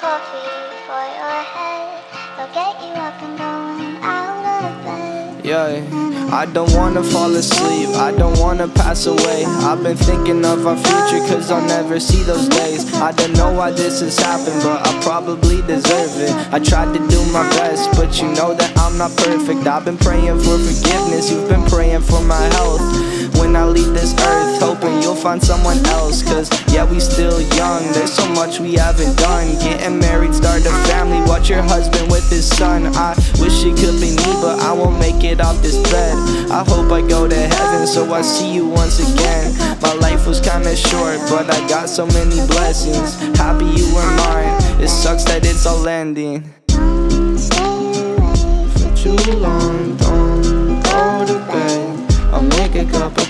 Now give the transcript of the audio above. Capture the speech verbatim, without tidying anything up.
coffee for your head. They'll get you up and going out of bed. Yeah, I don't wanna fall asleep, I don't wanna pass away. I've been thinking of our future cause I'll never see those days. I don't know why this has happened, but I probably deserve it. I tried to do my best, but you know that I'm not perfect. I've been praying for forgiveness, you've been praying for my health. When I leave this earth, hoping you'll find someone else. Cause yeah, we still young, there's so much we haven't done. Getting married, start a family, watch your husband with his son. I wish it could be me, but I won't make it off this bed. I hope I go to heaven so I see you once again. My life was kinda short, but I got so many blessings. Happy you were mine, it sucks that it's all ending. Don't stay away For too long, don't go to bed. I'll make a cup of